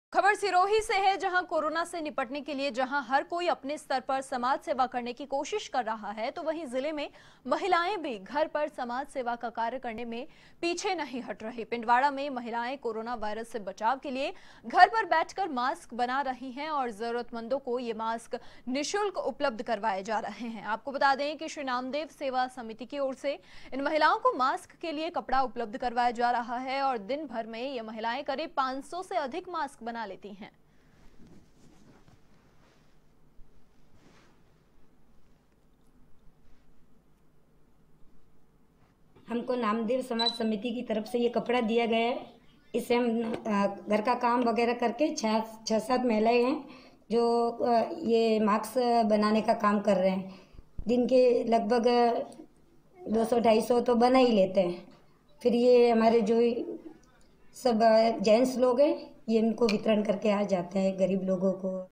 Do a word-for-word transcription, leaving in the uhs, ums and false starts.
खबर सिरोही से है, जहां कोरोना से निपटने के लिए जहां हर कोई अपने स्तर पर समाज सेवा करने की कोशिश कर रहा है, तो वहीं जिले में महिलाएं भी घर पर समाज सेवा का कार्य करने में पीछे नहीं हट रही। पिंडवाड़ा में महिलाएं कोरोना वायरस से बचाव के लिए घर पर बैठकर मास्क बना रही हैं और जरूरतमंदों को ये मास्क निःशुल्क उपलब्ध करवाए जा रहे हैं। आपको बता दें कि श्री नामदेव सेवा समिति की ओर से इन महिलाओं को मास्क के लिए कपड़ा उपलब्ध करवाया जा रहा है और दिन भर में ये महिलाएं करीब पाँच सौ से अधिक मास्क बना लेती हैं। हमको नामदेव समाज समिति की तरफ से ये कपड़ा दिया गया है। इससे हम घर का काम वगैरह करके छः छः सात महिलाएं हैं जो ये मास्क बनाने का काम कर रहे हैं। दिन के लगभग दो सौ ढाई सौ तो बना ही लेते हैं। फिर ये हमारे जो सब जेंट्स लोग हैं ये इनको वितरण करके आ जाते हैं गरीब लोगों को।